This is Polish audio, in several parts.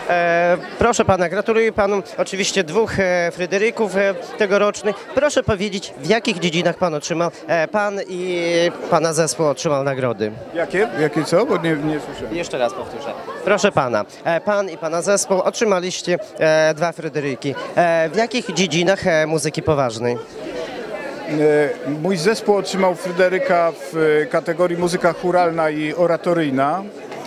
Proszę pana, gratuluję panu oczywiście dwóch Fryderyków tegorocznych. Proszę powiedzieć, w jakich dziedzinach pan otrzymał, pan i pana zespół otrzymał nagrody? Jakie co? Bo nie słyszałem. Jeszcze raz powtórzę. Proszę pana, pan i pana zespół otrzymaliście dwa Fryderyki. W jakich dziedzinach muzyki poważnej? Mój zespół otrzymał Fryderyka w kategorii muzyka chóralna i oratoryjna.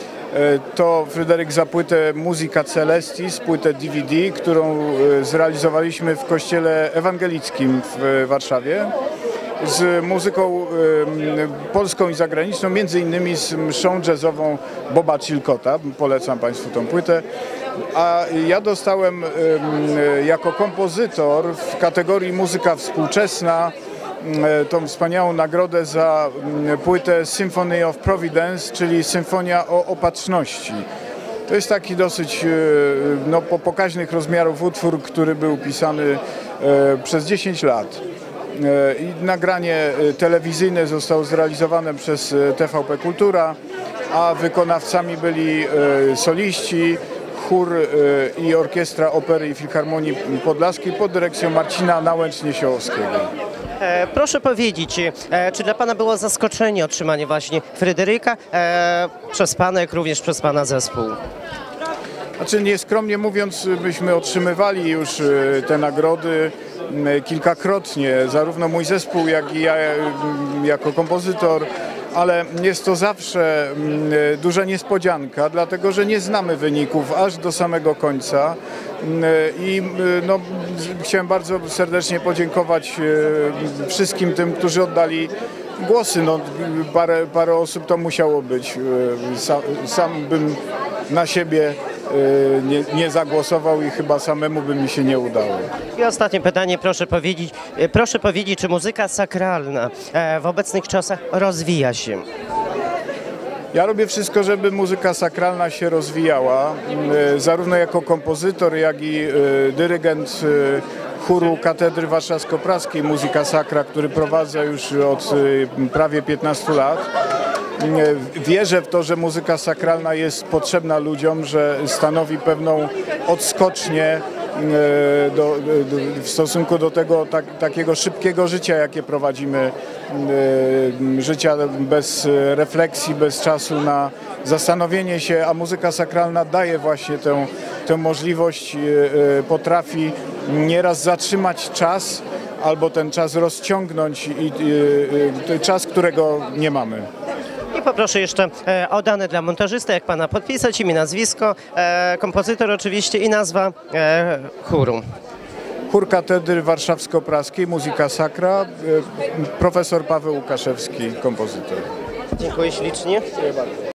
To Fryderyk za płytę Musica Celestis, płytę DVD, którą zrealizowaliśmy w kościele ewangelickim w Warszawie z muzyką polską i zagraniczną, między innymi z mszą jazzową Boba Chilcotta. Polecam Państwu tą płytę. A ja dostałem jako kompozytor w kategorii muzyka współczesna tą wspaniałą nagrodę za płytę Symphony of Providence, czyli Symfonia o Opatrzności. To jest taki dosyć pokaźnych rozmiarów utwór, który był pisany przez 10 lat. I nagranie telewizyjne zostało zrealizowane przez TVP Kultura, a wykonawcami byli soliści, chór i orkiestra Opery i Filharmonii Podlaskiej pod dyrekcją Marcina Nałęcz-Niesiołowskiego. Proszę powiedzieć, czy dla pana było zaskoczenie otrzymanie właśnie Fryderyka przez pana, jak również przez pana zespół? Znaczy, nieskromnie mówiąc, myśmy otrzymywali już te nagrody kilkakrotnie, zarówno mój zespół, jak i ja jako kompozytor, ale jest to zawsze duża niespodzianka, dlatego że nie znamy wyników aż do samego końca. I chciałem bardzo serdecznie podziękować wszystkim tym, którzy oddali głosy. Parę osób to musiało być. Sam bym na siebie nie zagłosował i chyba samemu by mi się nie udało. I ostatnie pytanie, proszę powiedzieć, czy muzyka sakralna w obecnych czasach rozwija się? Ja robię wszystko, żeby muzyka sakralna się rozwijała, zarówno jako kompozytor, jak i dyrygent chóru Katedry Warszawsko-Praskiej Musica Sacra, który prowadzę już od prawie 15 lat. Wierzę w to, że muzyka sakralna jest potrzebna ludziom, że stanowi pewną odskocznię w stosunku do tego takiego szybkiego życia, jakie prowadzimy, życia bez refleksji, bez czasu na zastanowienie się, a muzyka sakralna daje właśnie tę możliwość, potrafi nieraz zatrzymać czas albo ten czas rozciągnąć i czas, którego nie mamy. I poproszę jeszcze o dane dla montażysty, jak pana podpisać, imię, nazwisko, kompozytor oczywiście i nazwa chóru. Chór Katedry Warszawsko-Praskiej Musica Sacra, profesor Paweł Łukaszewski, kompozytor. Dziękuję ślicznie. Dziękuję bardzo.